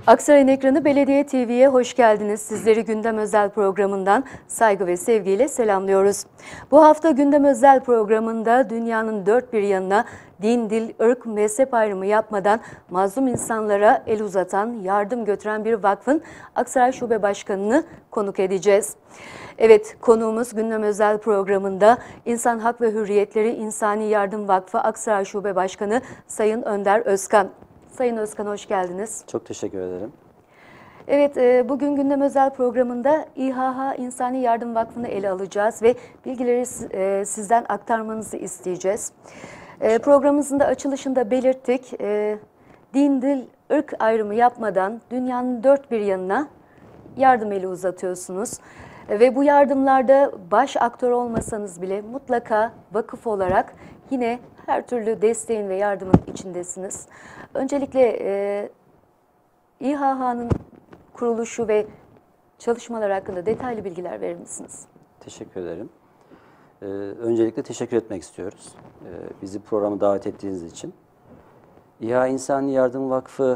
Aksaray'ın ekranı Belediye TV'ye hoş geldiniz. Sizleri Gündem Özel programından saygı ve sevgiyle selamlıyoruz. Bu hafta Gündem Özel programında dünyanın dört bir yanına din, dil, ırk, mezhep ayrımı yapmadan mazlum insanlara el uzatan, yardım götüren bir vakfın Aksaray Şube Başkanı'nı konuk edeceğiz. Evet, konuğumuz Gündem Özel programında İnsan Hak ve Hürriyetleri İnsani Yardım Vakfı Aksaray Şube Başkanı Sayın Önder Özkan. Sayın Özkan, hoş geldiniz. Çok teşekkür ederim. Evet, bugün Gündem Özel programında İHH İnsani Yardım Vakfı'nı ele alacağız ve bilgileri sizden aktarmanızı isteyeceğiz. Programımızın da açılışında belirttik. Din, dil, ırk ayrımı yapmadan dünyanın dört bir yanına yardım eli uzatıyorsunuz. Ve bu yardımlarda baş aktör olmasanız bile mutlaka vakıf olarak yine her türlü desteğin ve yardımın içindesiniz. Öncelikle İHH'nın kuruluşu ve çalışmalar hakkında detaylı bilgiler verir misiniz? Teşekkür ederim. Öncelikle teşekkür etmek istiyoruz. Bizi programa davet ettiğiniz için. İHA İnsani Yardım Vakfı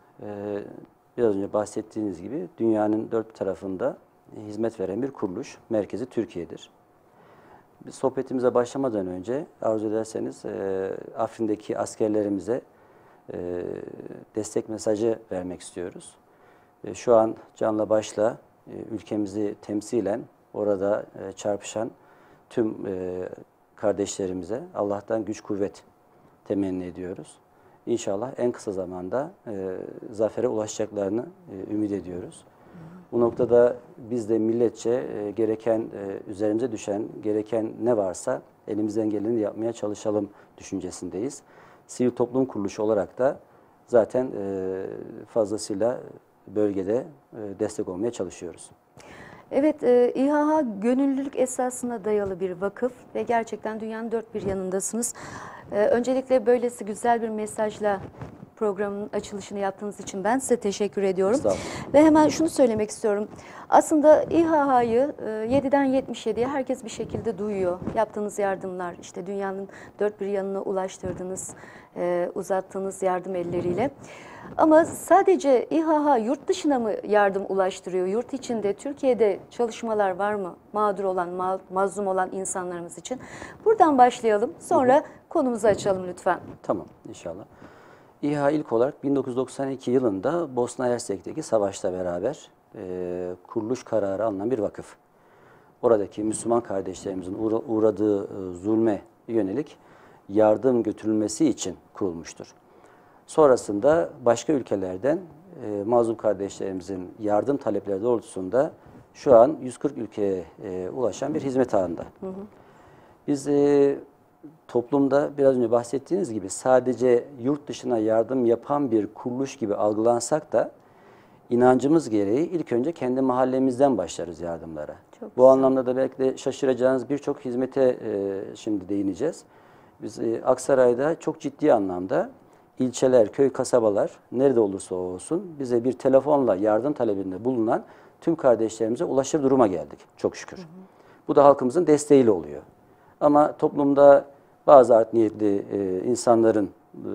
biraz önce bahsettiğiniz gibi dünyanın dört tarafında hizmet veren bir kuruluş. Merkezi Türkiye'dir. Biz sohbetimize başlamadan önce arzu ederseniz Afrin'deki askerlerimize destek mesajı vermek istiyoruz. Şu an canla başla ülkemizi temsilen orada çarpışan tüm kardeşlerimize Allah'tan güç kuvvet temenni ediyoruz. İnşallah en kısa zamanda zafere ulaşacaklarını ümit ediyoruz. Bu noktada biz de milletçe gereken, üzerimize düşen gereken ne varsa elimizden geleni yapmaya çalışalım düşüncesindeyiz. Sivil toplum kuruluşu olarak da zaten fazlasıyla bölgede destek olmaya çalışıyoruz. Evet, İHH gönüllülük esasına dayalı bir vakıf ve gerçekten dünyanın dört bir yanındasınız. Öncelikle böylesi güzel bir mesajla programın açılışını yaptığınız için ben size teşekkür ediyorum. Ve hemen şunu söylemek istiyorum. Aslında İHH'yı 7'den 77'ye herkes bir şekilde duyuyor. Yaptığınız yardımlar, işte dünyanın dört bir yanına ulaştırdığınız, uzattığınız yardım elleriyle. Ama sadece İHH yurt dışına mı yardım ulaştırıyor? Yurt içinde, Türkiye'de çalışmalar var mı? Mağdur olan, mazlum olan insanlarımız için. Buradan başlayalım. Sonra konumuzu açalım lütfen. Tamam, inşallah. İHA ilk olarak 1992 yılında Bosna Hersek'teki savaşla beraber kuruluş kararı alınan bir vakıf. Oradaki Müslüman kardeşlerimizin uğradığı zulme yönelik yardım götürülmesi için kurulmuştur. Sonrasında başka ülkelerden mazlum kardeşlerimizin yardım talepleri doğrultusunda şu an 140 ülkeye ulaşan bir hizmet ağında. Biz toplumda biraz önce bahsettiğiniz gibi sadece yurt dışına yardım yapan bir kuruluş gibi algılansak da inancımız gereği ilk önce kendi mahallemizden başlarız yardımlara. Çok Bu güzel. anlamda da belki de şaşıracağınız birçok hizmete şimdi değineceğiz. Biz Aksaray'da çok ciddi anlamda ilçeler, köy, kasabalar nerede olursa olsun bize bir telefonla yardım talebinde bulunan tüm kardeşlerimize ulaşır duruma geldik çok şükür. Bu da halkımızın desteğiyle oluyor. Ama toplumda bazı art niyetli insanların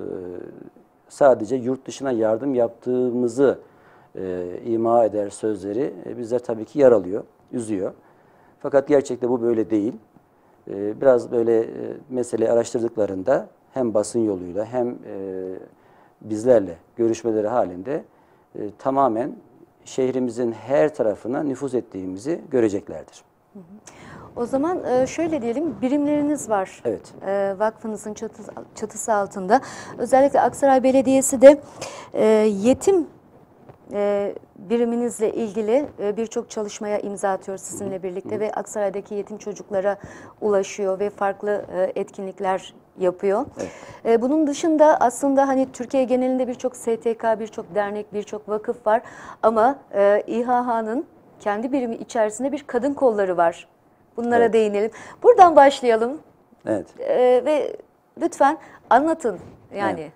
sadece yurt dışına yardım yaptığımızı ima eder sözleri bizler tabii ki yaralıyor, üzüyor. Fakat gerçekte bu böyle değil. Biraz böyle meseleyi araştırdıklarında hem basın yoluyla hem bizlerle görüşmeleri halinde tamamen şehrimizin her tarafına nüfuz ettiğimizi göreceklerdir. O zaman şöyle diyelim, birimleriniz var. Evet. Vakfınızın çatısı altında. Özellikle Aksaray Belediyesi de yetim biriminizle ilgili birçok çalışmaya imza atıyor sizinle birlikte ve Aksaray'daki yetim çocuklara ulaşıyor ve farklı etkinlikler yapıyor. Evet. Bunun dışında aslında hani Türkiye genelinde birçok STK, birçok dernek, birçok vakıf var ama İHH'nın kendi birimi içerisinde bir kadın kolları var. Bunlara Evet. değinelim. Buradan başlayalım. Evet. Ve lütfen anlatın yani.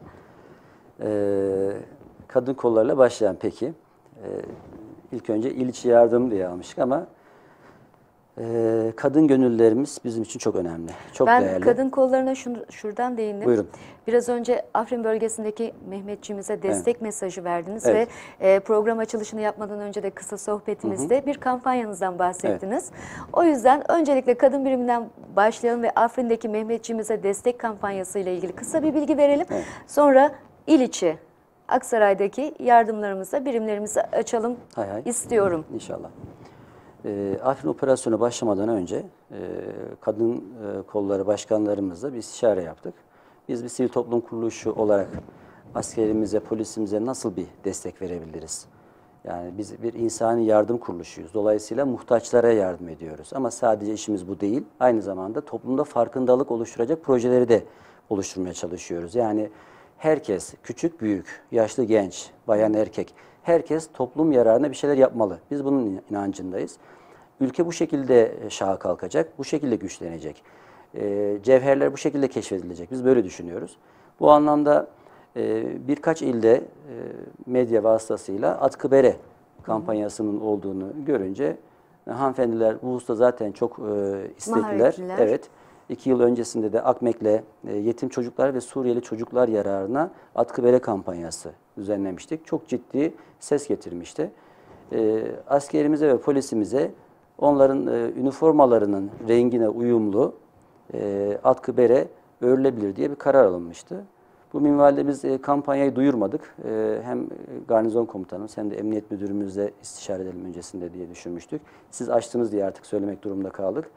Evet. Kadın kollarıyla başlayan peki. İlk önce il içi yardım diye almıştık ama Kadın gönüllülerimiz bizim için çok önemli, çok Ben değerli. kadın kollarına şuradan değindim. Buyurun. Biraz önce Afrin bölgesindeki Mehmetçiğimize destek mesajı verdiniz Evet. ve program açılışını yapmadan önce de kısa sohbetimizde bir kampanyanızdan bahsettiniz. O yüzden öncelikle kadın biriminden başlayalım ve Afrin'deki Mehmetçiğimize destek kampanyası ile ilgili kısa bir bilgi verelim. Evet. Sonra il içi Aksaray'daki yardımlarımıza, birimlerimizi açalım istiyorum. İnşallah. Afrin operasyonu başlamadan önce kadın kolları başkanlarımızla bir istişare yaptık. Biz bir sivil toplum kuruluşu olarak askerimize, polisimize nasıl bir destek verebiliriz? Yani biz bir insani yardım kuruluşuyuz. Dolayısıyla muhtaçlara yardım ediyoruz. Ama sadece işimiz bu değil. Aynı zamanda toplumda farkındalık oluşturacak projeleri de oluşturmaya çalışıyoruz. Yani herkes, küçük büyük, yaşlı genç, bayan erkek, herkes toplum yararına bir şeyler yapmalı. Biz bunun inancındayız. Ülke bu şekilde şaha kalkacak, bu şekilde güçlenecek. Cevherler bu şekilde keşfedilecek. Biz böyle düşünüyoruz. Bu anlamda birkaç ilde medya vasıtasıyla Atkı Bere kampanyasının olduğunu görünce hanımefendiler bu hususta zaten çok istekliler. Maharetliler. Evet. 2 yıl öncesinde de Akmek'le yetim çocuklar ve Suriyeli çocuklar yararına Atkı Bere kampanyası düzenlemiştik. Çok ciddi ses getirmişti. Askerimize ve polisimize onların üniformalarının rengine uyumlu atkı bere örülebilir diye bir karar alınmıştı. Bu minvalde biz kampanyayı duyurmadık. Hem garnizon komutanımız hem de emniyet müdürümüzle istişare edelim öncesinde diye düşünmüştük. Siz açtınız diye artık söylemek durumunda kaldık.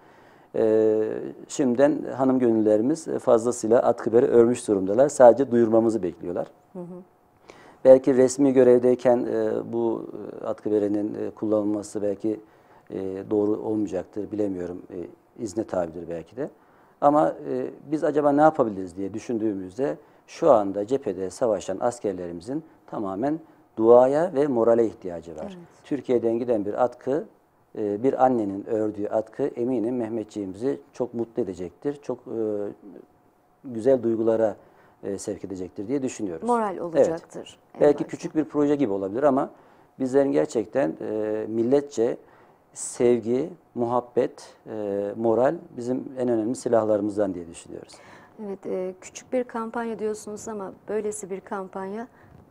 Şimdiden hanım gönüllerimiz fazlasıyla atkı bere örmüş durumdalar. Sadece duyurmamızı bekliyorlar. Belki resmi görevdeyken bu atkı berenin kullanılması belki doğru olmayacaktır, bilemiyorum. İzne tabidir belki de. Ama biz acaba ne yapabiliriz diye düşündüğümüzde şu anda cephede savaşan askerlerimizin tamamen duaya ve morale ihtiyacı var. Evet. Türkiye'den giden bir atkı, bir annenin ördüğü atkı eminim Mehmetçiğimizi çok mutlu edecektir. Çok güzel duygulara sevk edecektir diye düşünüyoruz. Moral olacaktır. Evet. Belki küçük bir proje gibi olabilir ama bizlerin gerçekten milletçe sevgi, muhabbet, moral bizim en önemli silahlarımızdan diye düşünüyoruz. Evet, küçük bir kampanya diyorsunuz ama böylesi bir kampanya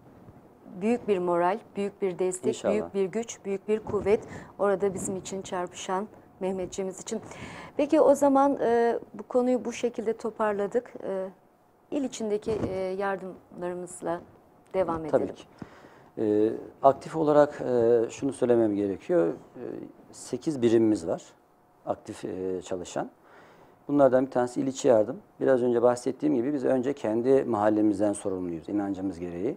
büyük bir moral, büyük bir destek, İnşallah. büyük bir güç, büyük bir kuvvet orada bizim için çarpışan Mehmetçiğimiz için. Peki o zaman bu konuyu bu şekilde toparladık. İl içindeki yardımlarımızla devam edelim. Tabii ki. Aktif olarak şunu söylemem gerekiyor. 8 birimimiz var aktif çalışan. Bunlardan bir tanesi il içi yardım. Biraz önce bahsettiğim gibi biz önce kendi mahallemizden sorumluyuz inancımız gereği.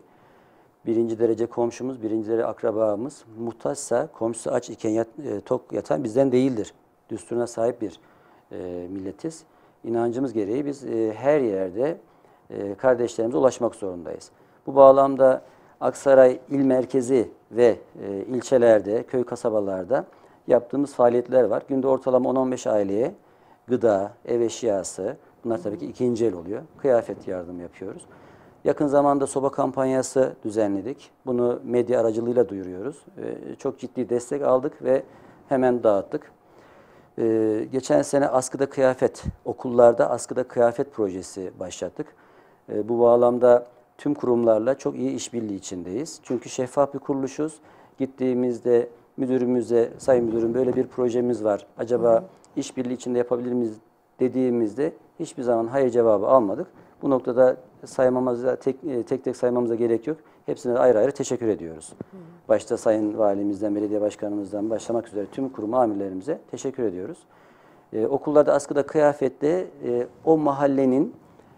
1. derece komşumuz, 1. derece akrabamız muhtaçsa, komşusu aç iken tok yatan bizden değildir. Düsturuna sahip bir milletiz. İnancımız gereği biz her yerde kardeşlerimize ulaşmak zorundayız. Bu bağlamda Aksaray il merkezi ve ilçelerde, köy kasabalarda yaptığımız faaliyetler var. Günde ortalama 10-15 aileye gıda, ev eşyası, bunlar tabii ki ikinci el oluyor. Kıyafet yardımı yapıyoruz. Yakın zamanda soba kampanyası düzenledik. Bunu medya aracılığıyla duyuruyoruz. Çok ciddi destek aldık ve hemen dağıttık. Geçen sene askıda kıyafet, okullarda askıda kıyafet projesi başlattık. Bu bağlamda tüm kurumlarla çok iyi işbirliği içindeyiz. Çünkü şeffaf bir kuruluşuz. Gittiğimizde müdürümüze, sayın müdürüm böyle bir projemiz var. Acaba işbirliği içinde yapabilir miyiz dediğimizde hiçbir zaman hayır cevabı almadık. Bu noktada saymamıza, tek tek saymamıza gerek yok. Hepsine ayrı ayrı teşekkür ediyoruz. Başta sayın valimizden, belediye başkanımızdan başlamak üzere tüm kurum amirlerimize teşekkür ediyoruz. Okullarda askıda kıyafette o mahallenin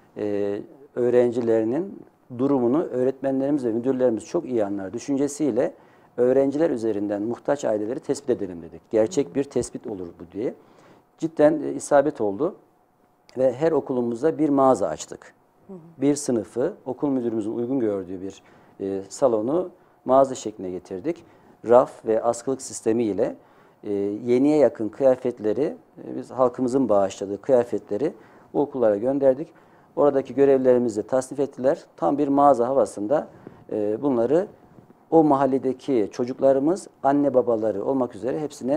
öğrencilerinin durumunu öğretmenlerimiz ve müdürlerimiz çok iyi anlar düşüncesiyle öğrenciler üzerinden muhtaç aileleri tespit edelim dedik. Gerçek bir tespit olur bu diye. Cidden isabet oldu ve her okulumuzda bir mağaza açtık. Bir sınıfı okul müdürümüzün uygun gördüğü bir salonu mağaza şekline getirdik. Raf ve askılık sistemiyle yeniye yakın kıyafetleri, biz halkımızın bağışladığı kıyafetleri o okullara gönderdik. Oradaki görevlilerimiz de tasnif ettiler. Tam bir mağaza havasında bunları o mahalledeki çocuklarımız, anne babaları olmak üzere hepsine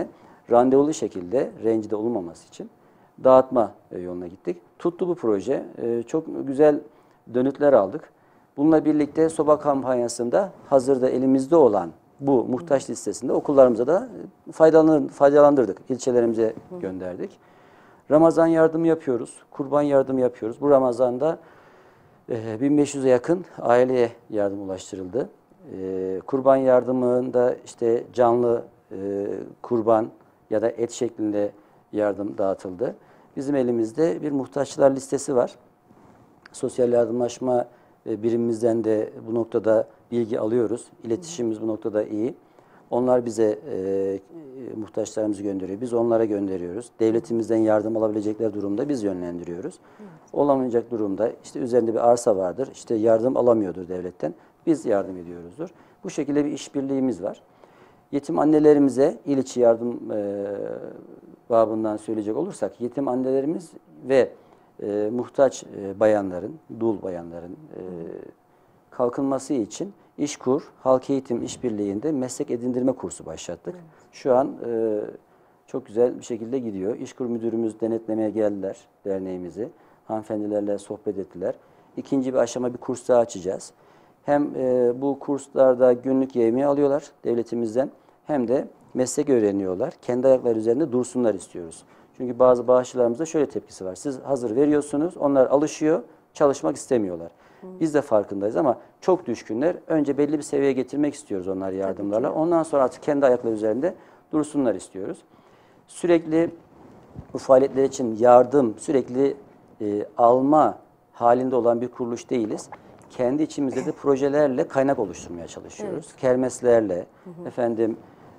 randevulu şekilde rencide olunmaması için dağıtma yoluna gittik. Tuttu bu proje. Çok güzel dönütler aldık. Bununla birlikte soba kampanyasında hazırda elimizde olan bu muhtaç listesinde okullarımıza da faydalandırdık. İlçelerimize gönderdik. Ramazan yardımı yapıyoruz. Kurban yardımı yapıyoruz. Bu Ramazan'da 1500'e yakın aileye yardım ulaştırıldı. Kurban yardımında işte canlı kurban ya da et şeklinde yardım dağıtıldı. Bizim elimizde bir muhtaçlar listesi var. Sosyal yardımlaşma birimimizden de bu noktada bilgi alıyoruz. İletişimimiz bu noktada iyi. Onlar bize muhtaçlarımızı gönderiyor. Biz onlara gönderiyoruz. Devletimizden yardım alabilecekler durumda biz yönlendiriyoruz. Evet. Olamayacak durumda işte üzerinde bir arsa vardır. İşte yardım alamıyordur devletten. Biz yardım ediyoruzdur. Bu şekilde bir işbirliğimiz var. Yetim annelerimize il içi yardım babından söyleyecek olursak yetim annelerimiz ve muhtaç bayanların, dul bayanların kalkınması için İşkur, Halk Eğitim İşbirliği'nde meslek edindirme kursu başlattık. Evet. Şu an çok güzel bir şekilde gidiyor. İşkur müdürümüz denetlemeye geldiler derneğimizi. Hanımefendilerle sohbet ettiler. İkinci bir aşama bir kurs daha açacağız. Hem bu kurslarda günlük yevmiye alıyorlar devletimizden hem de meslek öğreniyorlar. Kendi ayakları üzerinde dursunlar istiyoruz. Çünkü bazı bağışçılarımızda şöyle tepkisi var. Siz hazır veriyorsunuz, onlar alışıyor, çalışmak istemiyorlar. Biz de farkındayız ama çok düşkünler. Önce belli bir seviyeye getirmek istiyoruz onlar yardımlarla. Ondan sonra artık kendi ayakları üzerinde dursunlar istiyoruz. Sürekli bu faaliyetler için yardım, sürekli alma halinde olan bir kuruluş değiliz. Kendi içimizde de projelerle kaynak oluşturmaya çalışıyoruz. Evet. Kermeslerle, efendim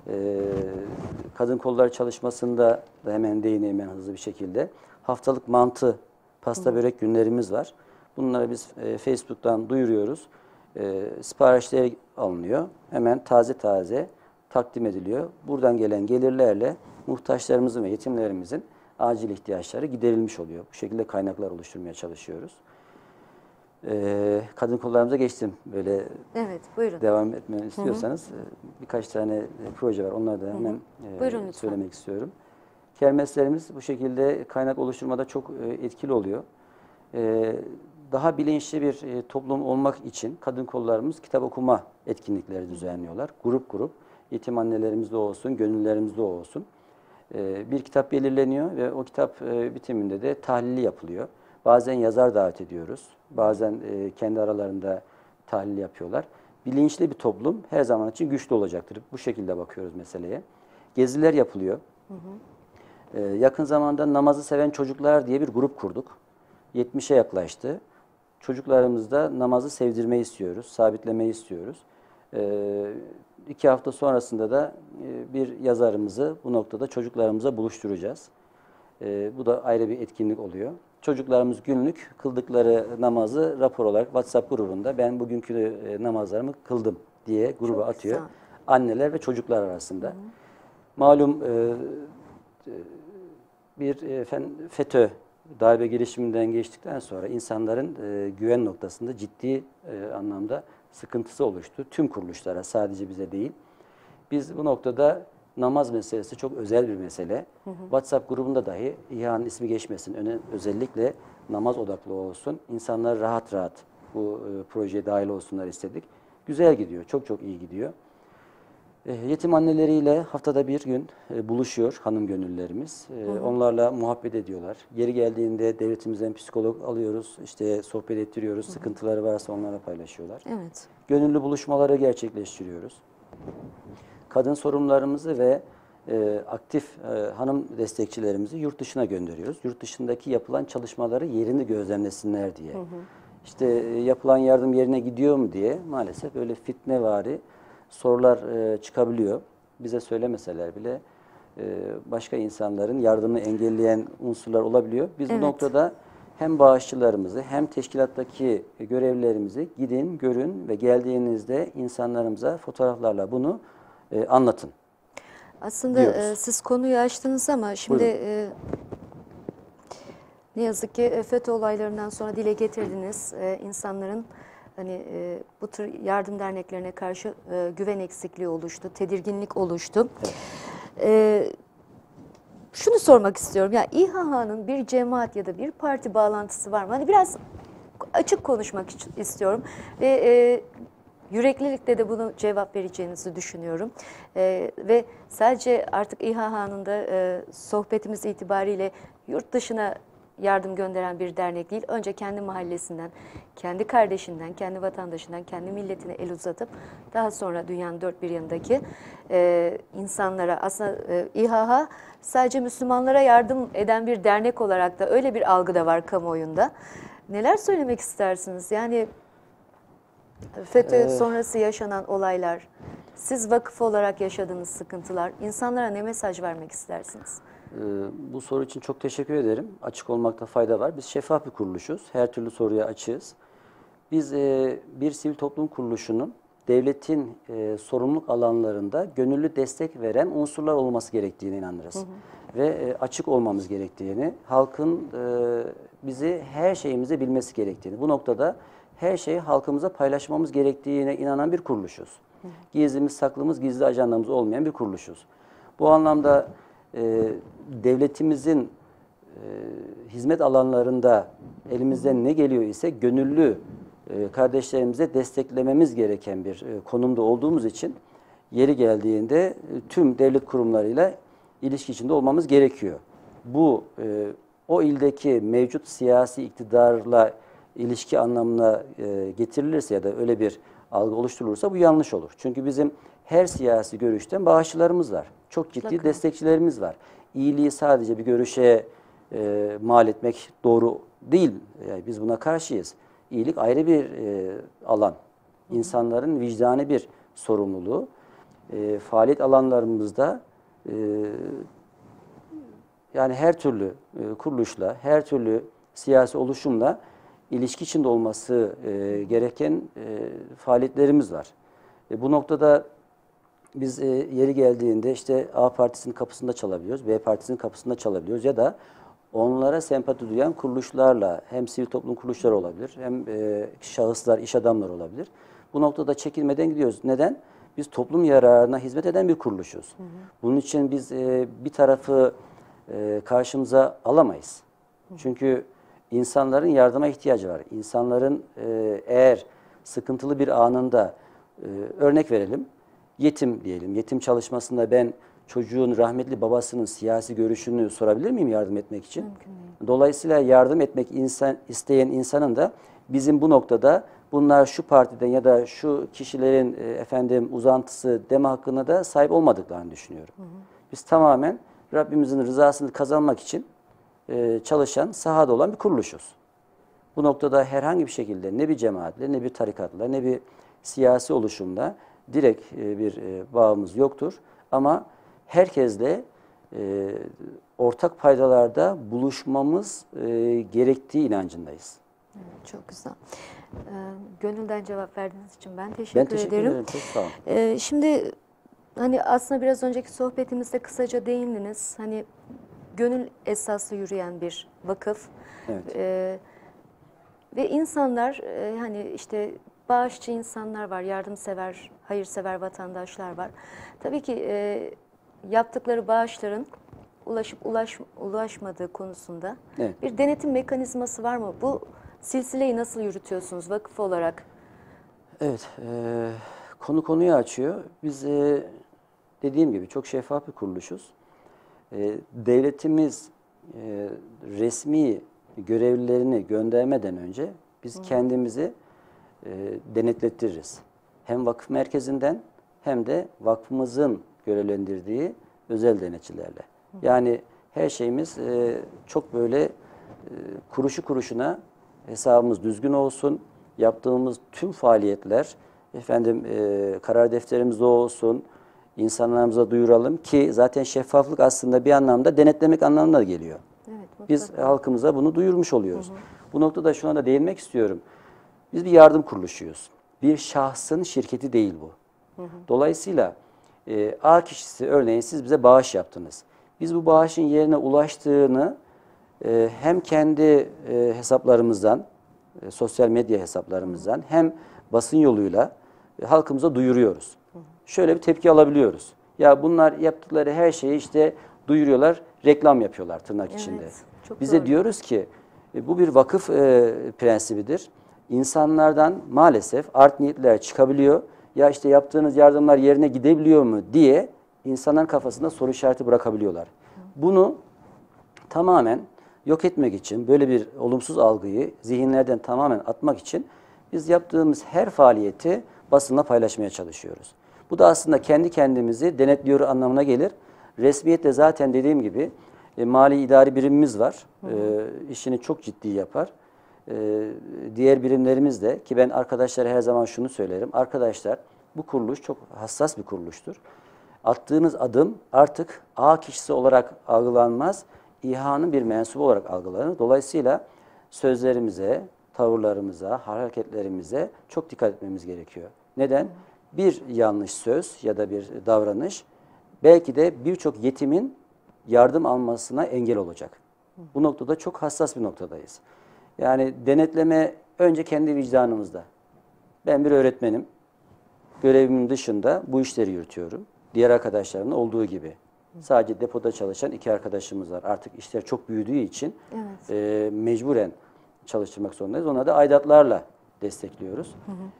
kadın kolları çalışmasında da hemen değineyim ben hızlı bir şekilde. Haftalık mantı, pasta börek günlerimiz var. Bunları biz Facebook'tan duyuruyoruz. Siparişler alınıyor. Hemen taze taze takdim ediliyor. Buradan gelen gelirlerle muhtaçlarımızın ve yetimlerimizin acil ihtiyaçları giderilmiş oluyor. Bu şekilde kaynaklar oluşturmaya çalışıyoruz. Kadın kollarımıza geçtim. Böyle evet, buyurun. Devam etmeni istiyorsanız birkaç tane proje var. Onları da hemen söylemek istiyorum. Kermeslerimiz bu şekilde kaynak oluşturmada çok etkili oluyor. Daha bilinçli bir toplum olmak için kadın kollarımız kitap okuma etkinlikleri düzenliyorlar. Grup grup. Yetim annelerimizde olsun, gönüllerimizde olsun. Bir kitap belirleniyor ve o kitap bitiminde de tahlili yapılıyor. Bazen yazar davet ediyoruz. Bazen kendi aralarında tahlil yapıyorlar. Bilinçli bir toplum her zaman için güçlü olacaktır. Bu şekilde bakıyoruz meseleye. Geziler yapılıyor. Yakın zamanda namazı seven çocuklar diye bir grup kurduk. 70'e yaklaştı. Çocuklarımızda namazı sevdirmeyi istiyoruz, sabitlemeyi istiyoruz. 2 hafta sonrasında da bir yazarımızı bu noktada çocuklarımıza buluşturacağız. Bu da ayrı bir etkinlik oluyor. Çocuklarımız günlük kıldıkları namazı rapor olarak WhatsApp grubunda ben bugünkü namazlarımı kıldım diye gruba atıyor. Güzel. Anneler ve çocuklar arasında. Malum bir FETÖ darbe girişiminden geçtikten sonra insanların güven noktasında ciddi anlamda sıkıntısı oluştu. Tüm kuruluşlara, sadece bize değil. Biz bu noktada namaz meselesi çok özel bir mesele. WhatsApp grubunda dahi İHA'nın ismi geçmesin. Özellikle namaz odaklı olsun. İnsanlar rahat rahat bu projeye dahil olsunlar istedik. Güzel gidiyor. Çok çok iyi gidiyor. Yetim anneleriyle haftada bir gün buluşuyor hanım gönüllerimiz. Onlarla muhabbet ediyorlar. Yeri geldiğinde devletimizden psikolog alıyoruz. İşte sohbet ettiriyoruz. Sıkıntıları varsa onlara paylaşıyorlar. Evet. Gönüllü buluşmaları gerçekleştiriyoruz. Kadın sorunlarımızı ve aktif hanım destekçilerimizi yurt dışına gönderiyoruz. Yurt dışındaki yapılan çalışmaları yerini gözlemlesinler diye. İşte yapılan yardım yerine gidiyor mu diye maalesef böyle fitnevari sorular çıkabiliyor. Bize söylemeseler bile başka insanların yardımını engelleyen unsurlar olabiliyor. Biz bu noktada hem bağışçılarımızı hem teşkilattaki görevlilerimizi gidin, görün ve geldiğinizde insanlarımıza fotoğraflarla bunu anlatın. Aslında siz konuyu açtınız ama şimdi ne yazık ki FETÖ olaylarından sonra dile getirdiniz. İnsanların hani bu tür yardım derneklerine karşı güven eksikliği oluştu, tedirginlik oluştu. Evet. şunu sormak istiyorum. Ya İHA'nın bir cemaat ya da bir parti bağlantısı var mı? Hani biraz açık konuşmak istiyorum ve yüreklilikle de bunu cevap vereceğinizi düşünüyorum. Ve sadece artık İHA'nın da sohbetimiz itibariyle yurt dışına yardım gönderen bir dernek değil. Önce kendi mahallesinden, kendi kardeşinden, kendi vatandaşından, kendi milletine el uzatıp daha sonra dünyanın dört bir yanındaki insanlara, aslında İHA sadece Müslümanlara yardım eden bir dernek olarak da öyle bir algı da var kamuoyunda. Neler söylemek istersiniz? Yani FETÖ sonrası yaşanan olaylar, siz vakıf olarak yaşadığınız sıkıntılar, insanlara ne mesaj vermek istersiniz? Bu soru için çok teşekkür ederim. Açık olmakta fayda var. Biz şeffaf bir kuruluşuz. Her türlü soruya açığız. Biz bir sivil toplum kuruluşunun devletin sorumluluk alanlarında gönüllü destek veren unsurlar olması gerektiğine inanırız. Ve açık olmamız gerektiğini, halkın bizi her şeyimizi bilmesi gerektiğini, bu noktada her şeyi halkımıza paylaşmamız gerektiğine inanan bir kuruluşuz. Gizlimiz, saklımız, gizli ajandamız olmayan bir kuruluşuz. Bu anlamda devletimizin hizmet alanlarında elimizden ne geliyor ise gönüllü kardeşlerimize desteklememiz gereken bir konumda olduğumuz için yeri geldiğinde tüm devlet kurumlarıyla ilişki içinde olmamız gerekiyor. Bu o ildeki mevcut siyasi iktidarla ilişki anlamına getirilirse ya da öyle bir algı oluşturulursa bu yanlış olur. Çünkü bizim her siyasi görüşten bağışçılarımız var. Çok ciddi destekçilerimiz var. İyiliği sadece bir görüşe mal etmek doğru değil. Yani biz buna karşıyız. İyilik ayrı bir alan. İnsanların vicdani bir sorumluluğu. Faaliyet alanlarımızda yani her türlü kuruluşla, her türlü siyasi oluşumla ilişki içinde olması gereken faaliyetlerimiz var. Bu noktada biz yeri geldiğinde işte A partisinin kapısında çalabiliyoruz, B partisinin kapısında çalabiliyoruz ya da onlara sempati duyan kuruluşlarla hem sivil toplum kuruluşları olabilir hem şahıslar, iş adamları olabilir. Bu noktada çekilmeden gidiyoruz. Neden? Biz toplum yararına hizmet eden bir kuruluşuz. Bunun için biz bir tarafı karşımıza alamayız. Çünkü insanların yardıma ihtiyacı var. İnsanların eğer sıkıntılı bir anında örnek verelim, yetim diyelim. Yetim çalışmasında ben çocuğun rahmetli babasının siyasi görüşünü sorabilir miyim yardım etmek için? Dolayısıyla yardım etmek isteyen insanın da bizim bu noktada bunlar şu partiden ya da şu kişilerin uzantısı deme hakkına da sahip olmadıklarını düşünüyorum. Biz tamamen Rabbimizin rızasını kazanmak için çalışan, sahada olan bir kuruluşuz. Bu noktada herhangi bir şekilde ne bir cemaatle, ne bir tarikatla, ne bir siyasi oluşumla direkt bir bağımız yoktur. Ama herkesle ortak paydalarda buluşmamız gerektiği inancındayız. Evet, çok güzel. Gönülden cevap verdiğiniz için ben teşekkür ederim. Çok sağ olun. Şimdi hani aslında biraz önceki sohbetimizde kısaca değindiniz. Hani gönül esaslı yürüyen bir vakıf. Evet. Ve insanlar hani işte bağışçı insanlar var, yardımsever, hayırsever vatandaşlar var. Tabii ki yaptıkları bağışların ulaşıp ulaşmadığı konusunda bir denetim mekanizması var mı? Bu silsileyi nasıl yürütüyorsunuz vakıf olarak? Evet, konu konuyu açıyor. Biz dediğim gibi çok şeffaf bir kuruluşuz. Devletimiz resmi görevlilerini göndermeden önce biz kendimizi denetlettiririz. Hem vakıf merkezinden hem de vakfımızın görevlendirdiği özel denetçilerle. Yani her şeyimiz çok böyle kuruşu kuruşuna hesabımız düzgün olsun. Yaptığımız tüm faaliyetler karar defterimizde olsun. İnsanlarımıza duyuralım ki zaten şeffaflık aslında bir anlamda denetlemek anlamına da geliyor. Evet, biz halkımıza bunu duyurmuş oluyoruz. Bu noktada şuna da değinmek istiyorum. Biz bir yardım kuruluşuyuz. Bir şahsın şirketi değil bu. Dolayısıyla A kişisi örneğin siz bize bağış yaptınız. Biz bu bağışın yerine ulaştığını hem kendi hesaplarımızdan, sosyal medya hesaplarımızdan hem basın yoluyla halkımıza duyuruyoruz. Şöyle bir tepki alabiliyoruz. Ya bunlar yaptıkları her şeyi işte duyuruyorlar, reklam yapıyorlar tırnak Evet, içinde. çok Bize doğru. diyoruz ki bu bir vakıf prensibidir. İnsanlardan maalesef art niyetler çıkabiliyor. Ya işte yaptığınız yardımlar yerine gidebiliyor mu diye insanların kafasında soru işareti bırakabiliyorlar. Bunu tamamen yok etmek için, böyle bir olumsuz algıyı zihinlerden tamamen atmak için biz yaptığımız her faaliyeti basınla paylaşmaya çalışıyoruz. Bu da aslında kendi kendimizi denetliyor anlamına gelir. Resmiyette zaten dediğim gibi mali idari birimimiz var. İşini çok ciddi yapar. Diğer birimlerimiz de, ki ben arkadaşlara her zaman şunu söylerim. Arkadaşlar, bu kuruluş çok hassas bir kuruluştur. Attığınız adım artık A kişisi olarak algılanmaz, İHA'nın bir mensubu olarak algılanır. Dolayısıyla sözlerimize, tavırlarımıza, hareketlerimize çok dikkat etmemiz gerekiyor. Neden? Bir yanlış söz ya da bir davranış belki de birçok yetimin yardım almasına engel olacak. Bu noktada çok hassas bir noktadayız. Yani denetleme önce kendi vicdanımızda. Ben bir öğretmenim. Görevimin dışında bu işleri yürütüyorum. Diğer arkadaşlarımın olduğu gibi. Sadece depoda çalışan 2 arkadaşımız var. Artık işler çok büyüdüğü için mecburen çalıştırmak zorundayız. Onları da aidatlarla destekliyoruz.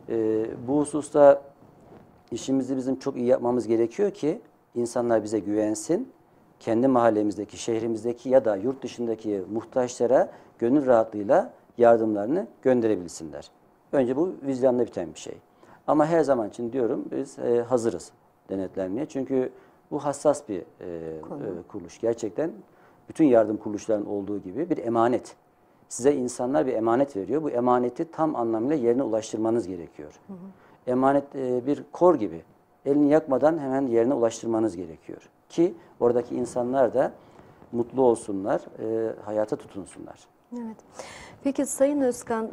Bu hususta işimizi bizim çok iyi yapmamız gerekiyor ki insanlar bize güvensin. Kendi mahallemizdeki, şehrimizdeki ya da yurt dışındaki muhtaçlara gönül rahatlığıyla yardımlarını gönderebilsinler. Önce bu vicdanla biten bir şey. Ama her zaman için diyorum biz hazırız denetlenmeye. Çünkü bu hassas bir kuruluş. Gerçekten bütün yardım kuruluşlarının olduğu gibi bir emanet. Size insanlar bir emanet veriyor. Bu emaneti tam anlamıyla yerine ulaştırmanız gerekiyor. Emanet bir kor gibi. Elini yakmadan hemen yerine ulaştırmanız gerekiyor. Ki oradaki insanlar da mutlu olsunlar, hayata tutunsunlar. Evet. Peki Sayın Özkan,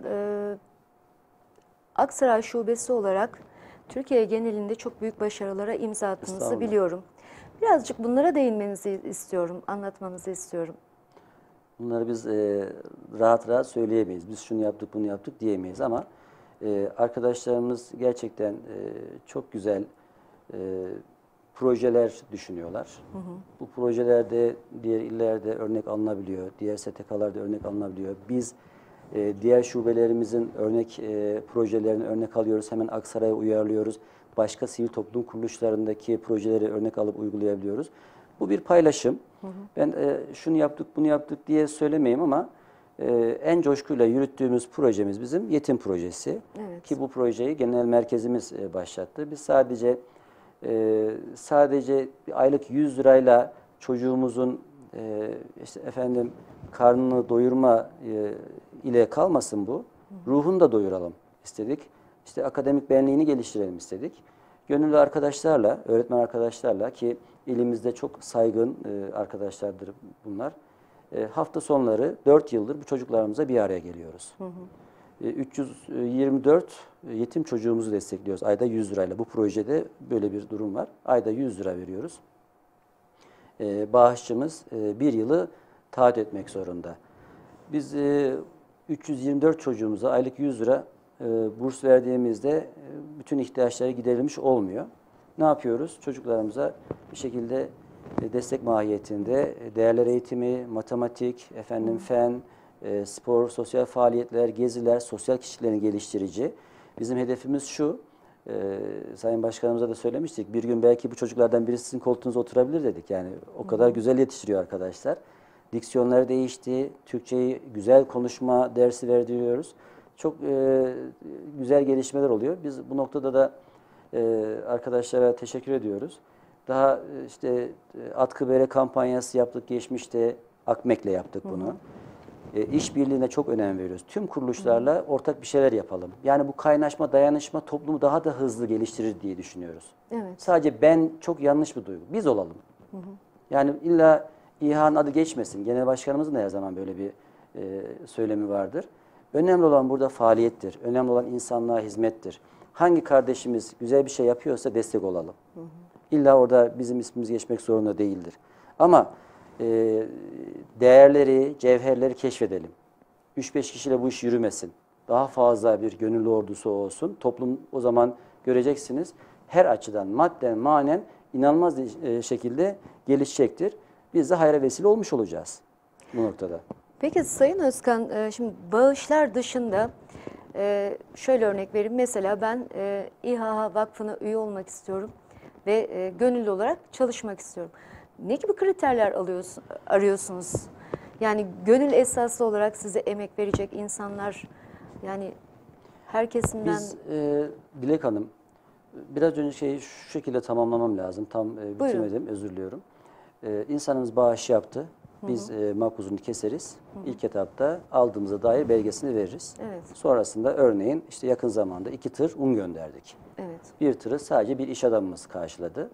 Aksaray Şubesi olarak Türkiye genelinde çok büyük başarılara imza attığınızı biliyorum. Birazcık bunlara değinmenizi istiyorum, anlatmanızı istiyorum. Bunları biz rahat rahat söyleyemeyiz. Biz şunu yaptık, bunu yaptık diyemeyiz ama arkadaşlarımız gerçekten çok güzel projeler düşünüyorlar. Bu projelerde diğer illerde örnek alınabiliyor, diğer STK'larda örnek alınabiliyor. Biz diğer şubelerimizin örnek projelerini örnek alıyoruz, hemen Aksaray'a uyarlıyoruz. Başka sivil toplum kuruluşlarındaki projeleri örnek alıp uygulayabiliyoruz. Bu bir paylaşım. Ben şunu yaptık, bunu yaptık diye söylemeyeyim ama en coşkuyla yürüttüğümüz projemiz bizim yetim projesi. Evet. Ki bu projeyi genel merkezimiz başlattı. Biz sadece bir aylık 100 lirayla çocuğumuzun işte efendim karnını doyurma ile kalmasın bu. Ruhunu da doyuralım istedik. İşte akademik benliğini geliştirelim istedik. Gönüllü arkadaşlarla, öğretmen arkadaşlarla, ki ilimizde çok saygın arkadaşlardır bunlar. Hafta sonları 4 yıldır bu çocuklarımıza bir araya geliyoruz. 324 yetim çocuğumuzu destekliyoruz ayda 100 lirayla. Bu projede böyle bir durum var. Ayda 100 lira veriyoruz. Bağışçımız bir yılı taahhüt etmek zorunda. Biz 324 çocuğumuza aylık 100 lira burs verdiğimizde bütün ihtiyaçları giderilmiş olmuyor. Ne yapıyoruz? Çocuklarımıza bir şekilde destek mahiyetinde değerler eğitimi, matematik, fen, spor, sosyal faaliyetler, geziler, sosyal kişiliklerini geliştirici. Bizim hedefimiz şu, Sayın Başkanımıza da söylemiştik, bir gün belki bu çocuklardan birisi sizin koltuğunuza oturabilir dedik. Yani o kadar güzel yetiştiriyor arkadaşlar. Diksiyonları değişti, Türkçeyi güzel konuşma dersi verdiriyoruz. Çok güzel gelişmeler oluyor. Biz bu noktada da arkadaşlara teşekkür ediyoruz. Daha işte atkı bere kampanyası yaptık geçmişte, Akmek'le yaptık bunu. İşbirliğine çok önem veriyoruz. Tüm kuruluşlarla ortak bir şeyler yapalım. Yani bu kaynaşma, dayanışma toplumu daha da hızlı geliştirir diye düşünüyoruz. Evet. Sadece ben çok yanlış bir duygu. Biz olalım. Yani illa İHA'nın adı geçmesin. Genel başkanımızın da her zaman böyle bir söylemi vardır. Önemli olan burada faaliyettir. Önemli olan insanlığa hizmettir. Hangi kardeşimiz güzel bir şey yapıyorsa destek olalım. İlla orada bizim ismimiz geçmek zorunda değildir. Ama değerleri, cevherleri keşfedelim. 3-5 kişiyle bu iş yürümesin. Daha fazla bir gönüllü ordusu olsun. Toplum o zaman göreceksiniz her açıdan madden, manen inanılmaz şekilde gelişecektir. biz de hayra vesile olmuş olacağız bu noktada. Peki Sayın Özkan, şimdi bağışlar dışında şöyle örnek vereyim. Mesela ben İHA Vakfı'na üye olmak istiyorum ve gönüllü olarak çalışmak istiyorum. Ne gibi kriterler arıyorsunuz? Yani gönül esaslı olarak size emek verecek insanlar, yani her kesimden... Biz Dilek Hanım, biraz önce şeyi şu şekilde tamamlamam lazım. Tam bitirmedim, özür diliyorum. İnsanımız bağış yaptı. Biz makbuzunu keseriz. İlk etapta aldığımıza dair belgesini veririz. Evet. Sonrasında örneğin işte yakın zamanda 2 tır un gönderdik. Evet. Bir tırı sadece bir iş adamımız karşıladı.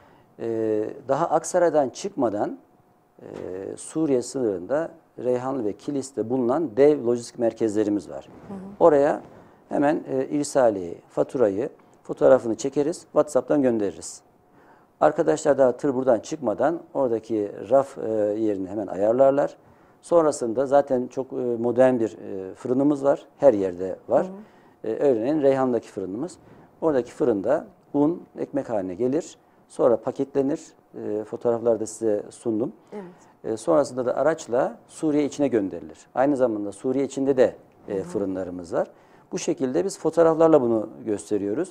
Daha Aksaray'dan çıkmadan Suriye sınırında Reyhanlı ve Kilis'te bulunan dev lojistik merkezlerimiz var. Oraya hemen irsaliyeyi, faturayı, fotoğrafını çekeriz, WhatsApp'tan göndeririz. Arkadaşlar daha tır buradan çıkmadan oradaki raf yerini hemen ayarlarlar. Sonrasında zaten çok modern bir fırınımız var. Her yerde var. Örneğin Reyhan'daki fırınımız. Oradaki fırında un ekmek haline gelir. Sonra paketlenir. Fotoğraflarda size sundum. Evet. Sonrasında da araçla Suriye içine gönderilir. Aynı zamanda Suriye içinde de fırınlarımız var. Bu şekilde biz fotoğraflarla bunu gösteriyoruz.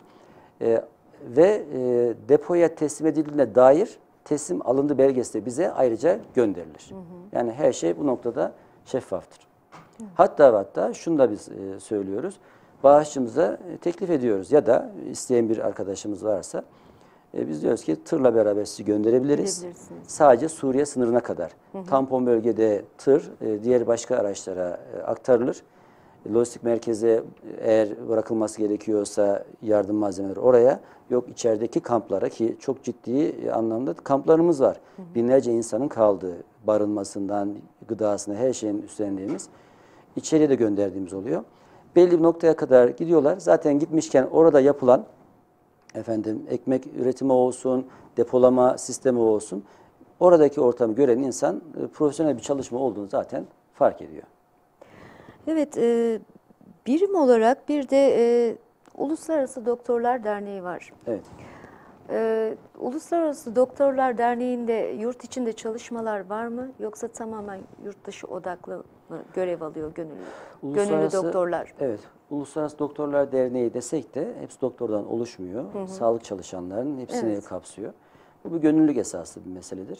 Ve depoya teslim edildiğine dair teslim alındı belgesi de bize ayrıca gönderilir. Yani her şey bu noktada şeffaftır. Hatta şunu da biz söylüyoruz. Bağışçımıza teklif ediyoruz ya da isteyen bir arkadaşımız varsa biz diyoruz ki tırla beraber sizi gönderebiliriz. Sadece Suriye sınırına kadar. Tampon bölgede tır diğer başka araçlara aktarılır. Lojistik merkeze eğer bırakılması gerekiyorsa yardım malzemeleri oraya, yok içerideki kamplara, ki çok ciddi anlamda kamplarımız var. Binlerce insanın kaldığı, barınmasından gıdasına her şeyin üstlendiğimiz, içeriye de gönderdiğimiz oluyor. Belli bir noktaya kadar gidiyorlar. Zaten gitmişken orada yapılan ekmek üretimi olsun, depolama sistemi olsun, oradaki ortamı gören insan profesyonel bir çalışma olduğunu zaten fark ediyor. Evet, birim olarak bir de Uluslararası Doktorlar Derneği var. Evet. Uluslararası Doktorlar Derneği'nde yurt içinde çalışmalar var mı? Yoksa tamamen yurt dışı odaklı mı görev alıyor gönüllü doktorlar? Evet. Uluslararası Doktorlar Derneği desek de hepsi doktordan oluşmuyor. Sağlık çalışanlarının hepsini kapsıyor. Bu bir gönüllülük esaslı bir meseledir.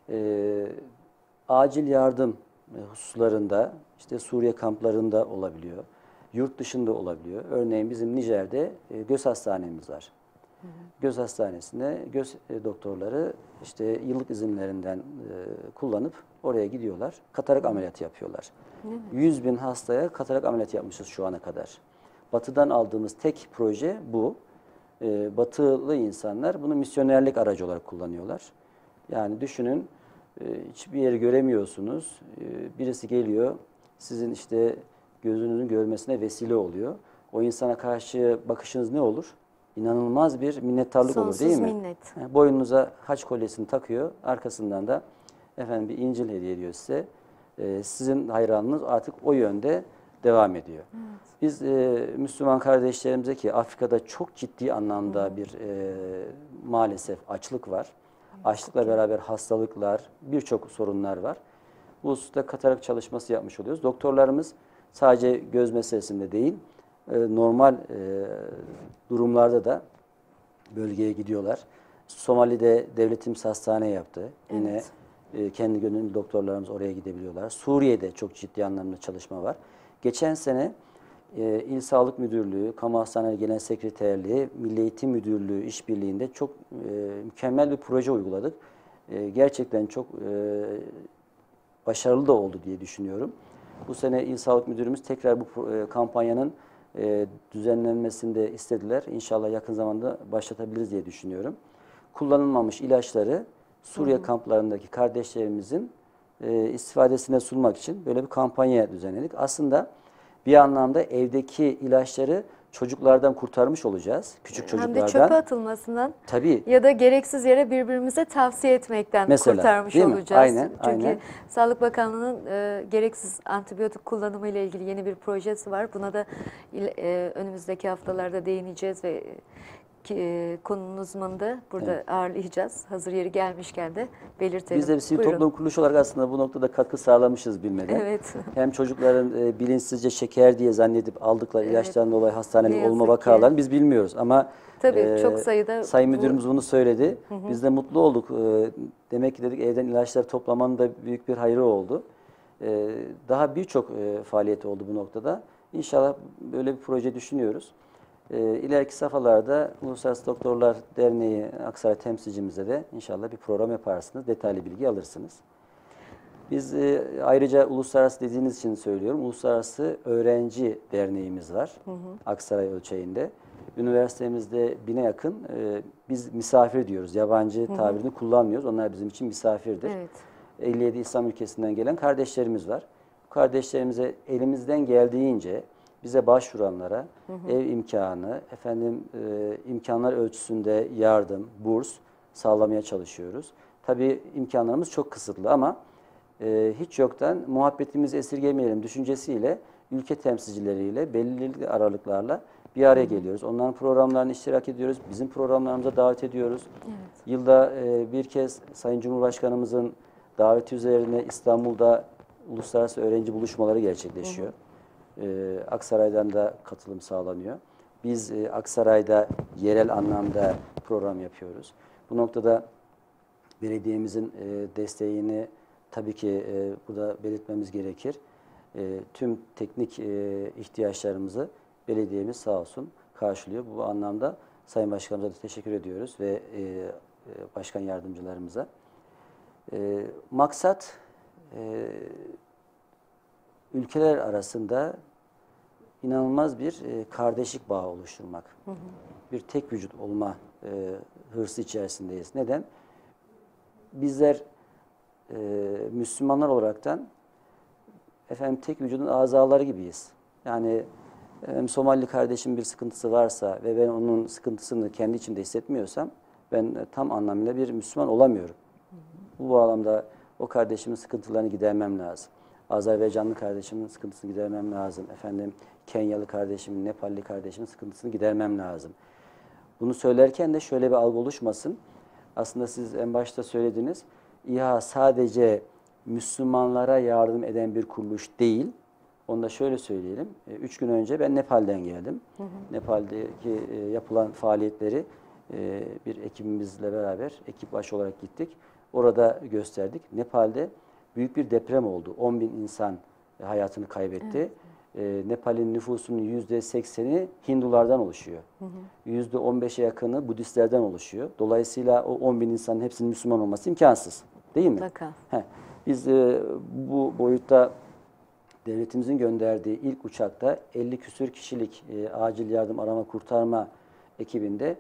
Acil yardım hususlarında işte Suriye kamplarında olabiliyor. Yurt dışında olabiliyor. Örneğin bizim Nijer'de göz hastanemiz var. Göz hastanesinde göz doktorları işte yıllık izinlerinden kullanıp oraya gidiyorlar. Katarak ameliyatı yapıyorlar. 100.000 hastaya katarak ameliyat yapmışız şu ana kadar. Batı'dan aldığımız tek proje bu. Batılı insanlar bunu misyonerlik aracı olarak kullanıyorlar. Yani düşünün, hiçbir yeri göremiyorsunuz. Birisi geliyor, sizin işte gözünüzün görmesine vesile oluyor. O insana karşı bakışınız ne olur? İnanılmaz bir minnettarlık olur, değil mi? Sonsuz minnet. Yani boynunuza haç kolyesini takıyor, arkasından da bir İncil hediye ediyor size. Sizin hayranınız artık o yönde devam ediyor. Evet. Biz Müslüman kardeşlerimize, ki Afrika'da çok ciddi anlamda bir maalesef açlık var. Açlıkla beraber hastalıklar, birçok sorunlar var. Bu hususta katarak çalışması yapmış oluyoruz. Doktorlarımız sadece göz meselesinde değil, normal durumlarda da bölgeye gidiyorlar. Somali'de devletimiz hastane yaptı. Yine kendi gönüllü doktorlarımız oraya gidebiliyorlar. Suriye'de çok ciddi anlamda çalışma var. Geçen sene İl Sağlık Müdürlüğü, Kamu Hastaneleri Genel Sekreterliği, Milli Eğitim Müdürlüğü işbirliğinde çok mükemmel bir proje uyguladık. Gerçekten çok başarılı da oldu diye düşünüyorum. Bu sene İl Sağlık Müdürümüz tekrar bu kampanyanın düzenlenmesini de istediler. İnşallah yakın zamanda başlatabiliriz diye düşünüyorum. Kullanılmamış ilaçları Suriye kamplarındaki kardeşlerimizin istifadesine sunmak için böyle bir kampanya düzenledik. Aslında bir anlamda evdeki ilaçları çocuklardan kurtarmış olacağız. Küçük çocuklardan. Hem de çöpe atılmasından. Tabii. Ya da gereksiz yere birbirimize tavsiye etmekten mesela, kurtarmış değil mi? olacağız. Aynen, Çünkü aynen. Sağlık Bakanlığı'nın gereksiz antibiyotik kullanımı ile ilgili yeni bir projesi var. Buna da önümüzdeki haftalarda değineceğiz ve konunun uzmanı da burada Evet. ağırlayacağız. Hazır yeri gelmişken de belirtelim. Biz de bir sivil Buyurun. toplum kuruluşu olarak aslında bu noktada katkı sağlamışız bilmeden. Evet. Hem çocukların bilinçsizce şeker diye zannedip aldıkları Evet. ilaçtan dolayı Ne hastanelik yazık olma ki. vakalarını biz bilmiyoruz. Ama Tabii, çok sayıda Sayın bu- Müdürümüz bunu söyledi. Biz de mutlu olduk. Demek ki dedik evden ilaçları toplamanın da büyük bir hayrı oldu. Daha birçok faaliyet oldu bu noktada. İnşallah böyle bir proje düşünüyoruz. İleriki safhalarda Uluslararası Doktorlar Derneği Aksaray temsilcimize de inşallah bir program yaparsınız. Detaylı bilgi alırsınız. Biz ayrıca uluslararası dediğiniz için söylüyorum. Uluslararası Öğrenci Derneğimiz var. Aksaray ölçeğinde. Üniversitemizde 1000'e yakın biz misafir diyoruz. Yabancı tabirini kullanmıyoruz. Onlar bizim için misafirdir. Evet. 57 İslam ülkesinden gelen kardeşlerimiz var. Bu kardeşlerimize elimizden geldiğince bize başvuranlara ev imkanı, imkanlar ölçüsünde yardım, burs sağlamaya çalışıyoruz. Tabii imkanlarımız çok kısıtlı ama hiç yoktan muhabbetimizi esirgemeyelim düşüncesiyle ülke temsilcileriyle belirli aralıklarla bir araya geliyoruz. Onların programlarına iştirak ediyoruz. Bizim programlarımıza davet ediyoruz. Evet. Yılda bir kez Sayın Cumhurbaşkanımızın daveti üzerine İstanbul'da uluslararası öğrenci buluşmaları gerçekleşiyor. Aksaray'dan da katılım sağlanıyor. Biz Aksaray'da yerel anlamda program yapıyoruz. Bu noktada belediyemizin desteğini tabii ki burada belirtmemiz gerekir. Tüm teknik ihtiyaçlarımızı belediyemiz sağ olsun karşılıyor. Bu anlamda Sayın Başkanımıza da teşekkür ediyoruz ve başkan yardımcılarımıza. Maksat ülkeler arasında inanılmaz bir kardeşlik bağı oluşturmak. Bir tek vücut olma hırsı içerisindeyiz. Neden? Bizler Müslümanlar olaraktan tek vücudun azaları gibiyiz. Yani Somali kardeşim bir sıkıntısı varsa ve ben onun sıkıntısını kendi içimde hissetmiyorsam ben tam anlamıyla bir Müslüman olamıyorum. Bu bağlamda o kardeşimin sıkıntılarını gidermem lazım. Azerbaycanlı kardeşimin sıkıntısını gidermem lazım. Kenyalı kardeşimin, Nepalli kardeşimin sıkıntısını gidermem lazım. Bunu söylerken de şöyle bir algı oluşmasın. Aslında siz en başta söylediniz. İHA sadece Müslümanlara yardım eden bir kuruluş değil. Onu da şöyle söyleyelim. 3 gün önce ben Nepal'den geldim. Nepal'deki yapılan faaliyetleri bir ekibimizle beraber ekip başı olarak gittik. Orada gösterdik. Nepal'de büyük bir deprem oldu. 10 bin insan hayatını kaybetti. Nepal'in nüfusunun %80'i Hindulardan oluşuyor. %15'e yakını Budistlerden oluşuyor. Dolayısıyla o 10 bin insanın hepsinin Müslüman olması imkansız. Değil mi? Mutlaka. Biz bu boyutta devletimizin gönderdiği ilk uçakta 50 küsür kişilik acil yardım arama kurtarma ekibinde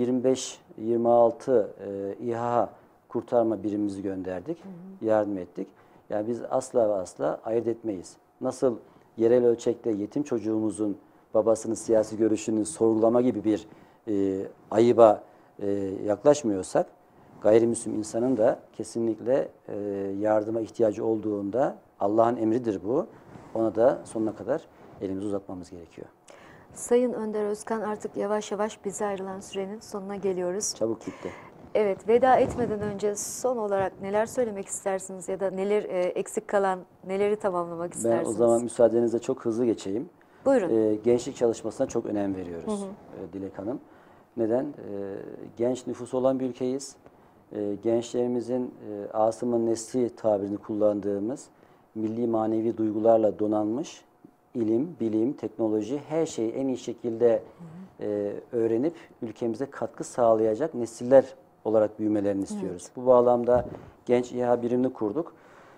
25-26 İHA kurtarma birimimizi gönderdik. Yardım ettik. Yani biz asla ve asla ayırt etmeyiz. Nasıl yerel ölçekte yetim çocuğumuzun babasının siyasi görüşünü sorgulama gibi bir ayıba yaklaşmıyorsak, gayrimüslim insanın da kesinlikle yardıma ihtiyacı olduğunda Allah'ın emridir bu. Ona da sonuna kadar elimizi uzatmamız gerekiyor. Sayın Önder Özkan, artık yavaş yavaş bize ayrılan sürenin sonuna geliyoruz. Çabuk gitti. Evet, veda etmeden önce son olarak neler söylemek istersiniz ya da neler eksik kalan, neleri tamamlamak Ben istersiniz? o zaman müsaadenizle çok hızlı geçeyim. Buyurun. Gençlik çalışmasına çok önem veriyoruz Dilek Hanım. Neden? Genç nüfusu olan bir ülkeyiz. Gençlerimizin asımın nesli tabirini kullandığımız milli manevi duygularla donanmış ilim, bilim, teknoloji her şeyi en iyi şekilde öğrenip ülkemize katkı sağlayacak nesiller olarak büyümelerini istiyoruz. Bu bağlamda Genç İHA birimini kurduk.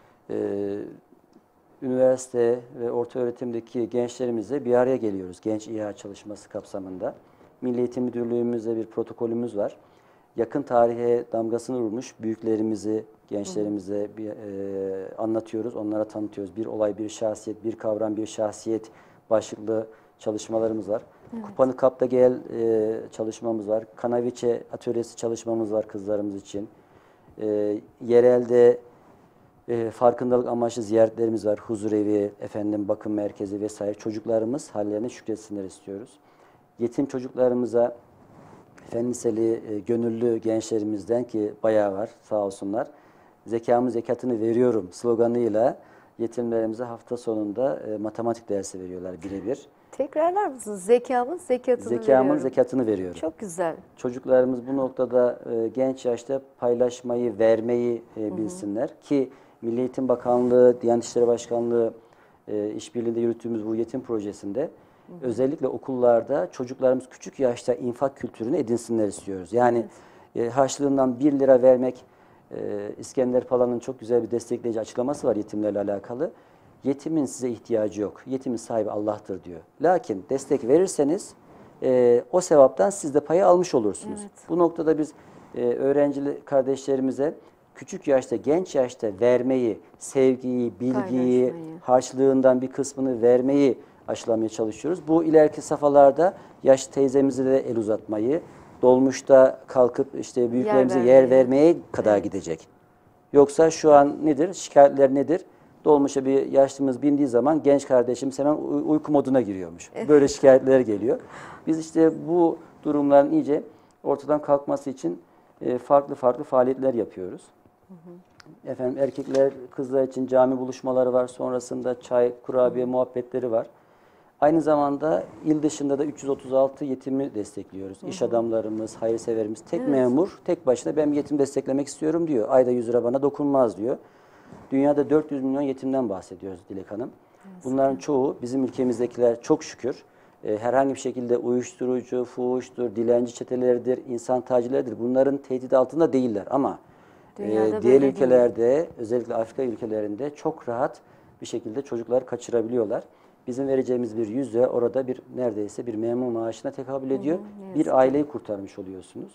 Üniversite ve orta öğretimdeki gençlerimizle bir araya geliyoruz Genç İHA çalışması kapsamında. Milli Eğitim Müdürlüğümüzle bir protokolümüz var. Yakın tarihe damgasını vurmuş büyüklerimizi, gençlerimize anlatıyoruz, onlara tanıtıyoruz. Bir olay, bir şahsiyet, bir kavram, bir şahsiyet başlıklı çalışmalarımız var. Evet. Kupanı Kapta Gel çalışmamız var. Kanaviçe atölyesi çalışmamız var kızlarımız için. Yerelde farkındalık amaçlı ziyaretlerimiz var. Huzurevi, bakım merkezi vesaire. Çocuklarımız hallerine şükretsinler istiyoruz. Yetim çocuklarımıza fen liseli gönüllü gençlerimizden ki bayağı var sağ olsunlar. Zekamın zekatını veriyorum sloganıyla yetimlerimize hafta sonunda matematik dersi veriyorlar birebir. Tekrarlar mısınız? Zekamın zekatını Zekamın veriyorum. zekatını veriyorum. Çok güzel. Çocuklarımız bu noktada genç yaşta paylaşmayı, vermeyi bilsinler ki Milli Eğitim Bakanlığı, Diyanet İşleri Başkanlığı işbirliğinde yürüttüğümüz bu yetim projesinde özellikle okullarda çocuklarımız küçük yaşta infak kültürünü edinsinler istiyoruz. Yani harçlığından 1 lira vermek, İskender Pala'nın çok güzel bir destekleyici açıklaması var yetimlerle alakalı. Yetimin size ihtiyacı yok. Yetimin sahibi Allah'tır diyor. Lakin destek verirseniz o sevaptan siz de payı almış olursunuz. Evet. Bu noktada biz öğrenci kardeşlerimize küçük yaşta, genç yaşta vermeyi, sevgiyi, bilgiyi, Paylaşmayı. harçlığından bir kısmını vermeyi aşılamaya çalışıyoruz. Bu ileriki safhalarda yaşlı teyzemize de el uzatmayı, dolmuşta kalkıp işte büyüklerimize yer vermeye kadar gidecek. Yoksa şu an nedir? Şikayetler nedir? Dolmuşa bir yaşlımız bindiği zaman genç kardeşimiz hemen uyku moduna giriyormuş. Böyle şikayetler geliyor. Biz işte bu durumların iyice ortadan kalkması için farklı farklı faaliyetler yapıyoruz. Efendim erkekler, kızlar için cami buluşmaları var. Sonrasında çay, kurabiye muhabbetleri var. Aynı zamanda il dışında da 336 yetimi destekliyoruz. İş adamlarımız, hayırseverimiz, tek memur, tek başına ben bir yetim desteklemek istiyorum diyor. Ayda 100 lira bana dokunmaz diyor. Dünyada 400 milyon yetimden bahsediyoruz Dilek Hanım. Bunların çoğu bizim ülkemizdekiler çok şükür herhangi bir şekilde uyuşturucu, fuhuştur, dilenci çeteleridir, insan tacirleridir. Bunların tehdit altında değiller ama diğer ülkelerde özellikle Afrika ülkelerinde çok rahat bir şekilde çocuklar kaçırabiliyorlar. Bizim vereceğimiz bir 100 lira orada bir neredeyse bir memur maaşına tekabül ediyor. Bir aileyi kurtarmış oluyorsunuz.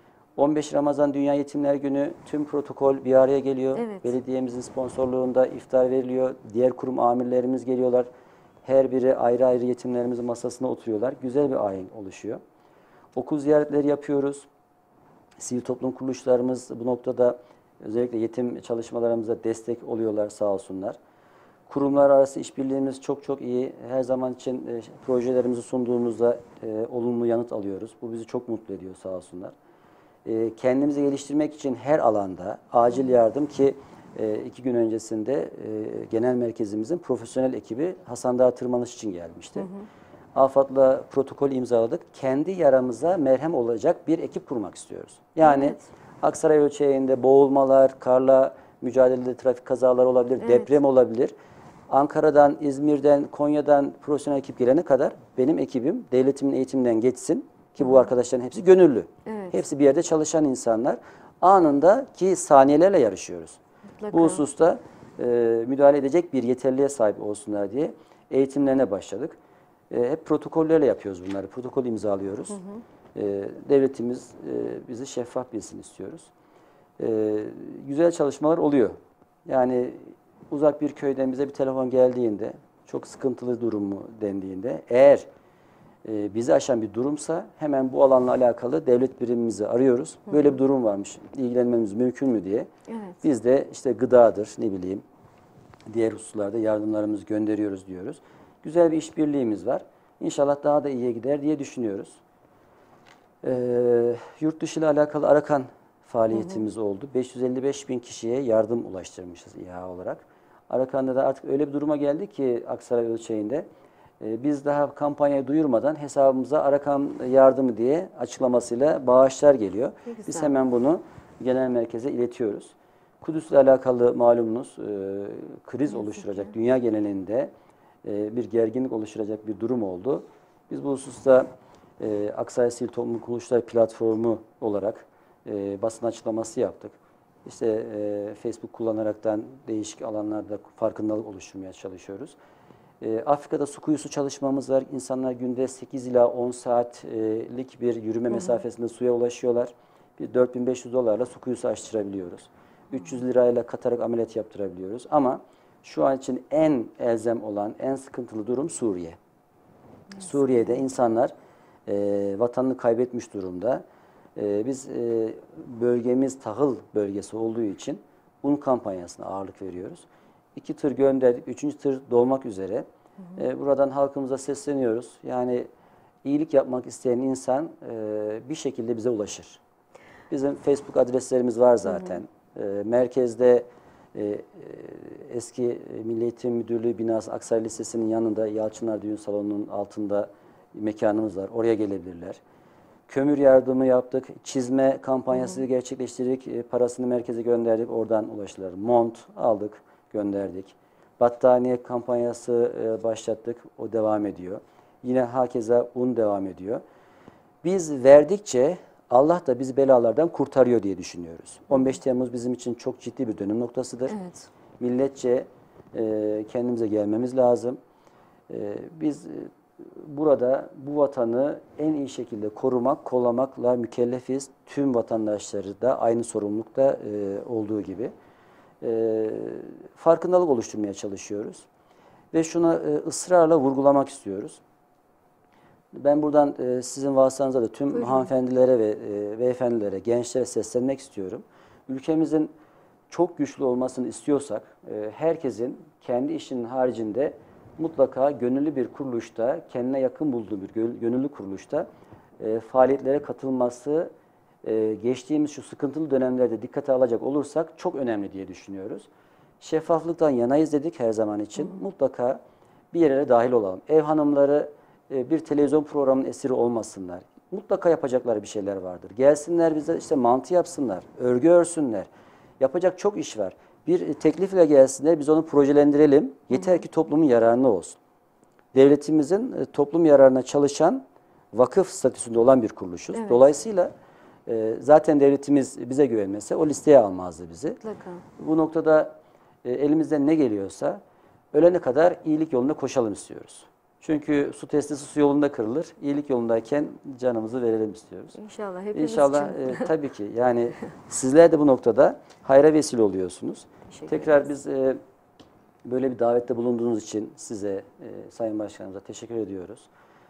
15 Ramazan Dünya Yetimler Günü tüm protokol bir araya geliyor. Evet. Belediyemizin sponsorluğunda iftar veriliyor. Diğer kurum amirlerimiz geliyorlar. Her biri ayrı ayrı yetimlerimizin masasına oturuyorlar. Güzel bir ayin oluşuyor. Okul ziyaretleri yapıyoruz. Sivil toplum kuruluşlarımız bu noktada özellikle yetim çalışmalarımıza destek oluyorlar sağ olsunlar. Kurumlar arası işbirliğimiz çok çok iyi. Her zaman için projelerimizi sunduğumuzda olumlu yanıt alıyoruz. Bu bizi çok mutlu ediyor sağ olsunlar. Kendimizi geliştirmek için her alanda acil yardım ki 2 gün öncesinde genel merkezimizin profesyonel ekibi Hasan Dağı tırmanış için gelmişti. AFAD'la protokol imzaladık. Kendi yaramıza merhem olacak bir ekip kurmak istiyoruz. Yani Aksaray ölçeğinde boğulmalar, karla mücadelede trafik kazaları olabilir, deprem olabilir. Ankara'dan, İzmir'den, Konya'dan profesyonel ekip gelene kadar benim ekibim devletimin eğitiminden geçsin ki bu arkadaşların hepsi gönüllü. Hepsi bir yerde çalışan insanlar. Anında ki saniyelerle yarışıyoruz. Mutlaka. Bu hususta müdahale edecek bir yeterliğe sahip olsunlar diye eğitimlerine başladık. Hep protokollerle yapıyoruz bunları. Protokol imzalıyoruz. Devletimiz bizi şeffaf bilsin istiyoruz. Güzel çalışmalar oluyor. Yani uzak bir köyden bize bir telefon geldiğinde, çok sıkıntılı durumu dendiğinde, eğer bizi aşan bir durumsa hemen bu alanla alakalı devlet birimimizi arıyoruz. Böyle bir durum varmış, ilgilenmemiz mümkün mü diye. Biz de işte gıdadır, ne bileyim, diğer hususlarda yardımlarımızı gönderiyoruz diyoruz. Güzel bir işbirliğimiz var. İnşallah daha da iyiye gider diye düşünüyoruz. Yurt dışı ile alakalı Arakan faaliyetimiz oldu. 555 bin kişiye yardım ulaştırmışız İHA olarak. Arakan'da da artık öyle bir duruma geldi ki Aksaray ölçeğinde biz daha kampanyayı duyurmadan hesabımıza Arakan yardımı diye açıklamasıyla bağışlar geliyor. Biz hemen bunu genel merkeze iletiyoruz. Kudüs'le alakalı malumunuz kriz oluşturacak, dünya genelinde bir gerginlik oluşturacak bir durum oldu. Biz bu hususta Aksaray Sivil Toplum Kuruluşları platformu olarak basın açıklaması yaptık. İşte Facebook kullanaraktan değişik alanlarda farkındalık oluşturmaya çalışıyoruz. Afrika'da su kuyusu çalışmamız var. İnsanlar günde 8 ila 10 saatlik bir yürüme mesafesinde suya ulaşıyorlar. Bir 4.500 dolarla su kuyusu açtırabiliyoruz. 300 lirayla katarak ameliyat yaptırabiliyoruz. Ama şu an için en elzem olan, en sıkıntılı durum Suriye. Suriye'de insanlar vatanını kaybetmiş durumda. Biz bölgemiz tahıl bölgesi olduğu için un kampanyasına ağırlık veriyoruz. 2 tır gönderdik, 3. tır dolmak üzere. Buradan halkımıza sesleniyoruz. Yani iyilik yapmak isteyen insan bir şekilde bize ulaşır. Bizim Facebook adreslerimiz var zaten. Merkezde eski Milli Eğitim Müdürlüğü binası Aksaray Lisesi'nin yanında Yalçınlar Düğün Salonu'nun altında mekanımız var. Oraya gelebilirler. Kömür yardımı yaptık. Çizme kampanyası gerçekleştirdik. Parasını merkeze gönderdik. Oradan ulaştılar. Mont aldık, gönderdik. Battaniye kampanyası başlattık. O devam ediyor. Yine hakeza un devam ediyor. Biz verdikçe Allah da bizi belalardan kurtarıyor diye düşünüyoruz. 15 Temmuz bizim için çok ciddi bir dönüm noktasıdır. Evet. Milletçe kendimize gelmemiz lazım. Biz burada bu vatanı en iyi şekilde korumak, kollamakla mükellefiz. Tüm vatandaşları da aynı sorumlulukta olduğu gibi. Farkındalık oluşturmaya çalışıyoruz. Ve şuna ısrarla vurgulamak istiyoruz. Ben buradan sizin vasıtanızda da tüm Buyurun. hanımefendilere ve beyefendilere, gençlere seslenmek istiyorum. Ülkemizin çok güçlü olmasını istiyorsak herkesin kendi işinin haricinde mutlaka gönüllü bir kuruluşta, kendine yakın bulduğu bir gönüllü kuruluşta faaliyetlere katılması geçtiğimiz şu sıkıntılı dönemlerde dikkate alacak olursak çok önemli diye düşünüyoruz. Şeffaflıktan yanayız dedik her zaman için. Mutlaka bir yerlere dahil olalım. Ev hanımları bir televizyon programının esiri olmasınlar. Mutlaka yapacakları bir şeyler vardır. Gelsinler bize işte mantı yapsınlar, örgü örsünler. Yapacak çok iş var. Bir teklifle gelsinler, biz onu projelendirelim. Yeter ki toplumun yararına olsun. Devletimizin toplum yararına çalışan vakıf statüsünde olan bir kuruluşuz. Evet. Dolayısıyla zaten devletimiz bize güvenmese o listeye almazdı bizi. Mutlaka. Bu noktada elimizden ne geliyorsa ölene kadar iyilik yolunda koşalım istiyoruz. Çünkü su testisi su yolunda kırılır. İyilik yolundayken canımızı verelim istiyoruz. İnşallah hepimiz İnşallah için. tabii ki yani sizler de bu noktada hayra vesile oluyorsunuz. Teşekkür Tekrar ederiz. biz böyle bir davette bulunduğunuz için size, Sayın Başkanımıza teşekkür ediyoruz.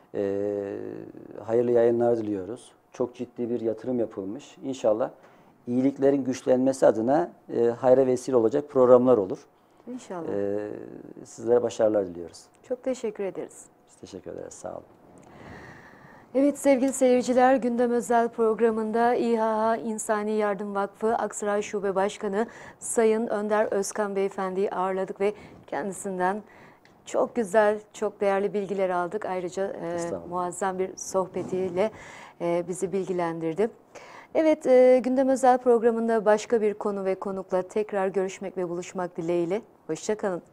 Hayırlı yayınlar diliyoruz. Çok ciddi bir yatırım yapılmış. İnşallah iyiliklerin güçlenmesi adına hayra vesile olacak programlar olur. İnşallah. Sizlere başarılar diliyoruz. Çok teşekkür ederiz. Biz teşekkür ederiz. Sağ olun. Evet sevgili seyirciler, Gündem Özel programında İHH İnsani Yardım Vakfı Aksaray Şube Başkanı Sayın Önder Özkan Beyefendi'yi ağırladık ve kendisinden çok güzel, çok değerli bilgiler aldık. Ayrıca muazzam bir sohbetiyle bizi bilgilendirdi. Evet, Gündem Özel programında başka bir konu ve konukla tekrar görüşmek ve buluşmak dileğiyle. Hoşça kalın.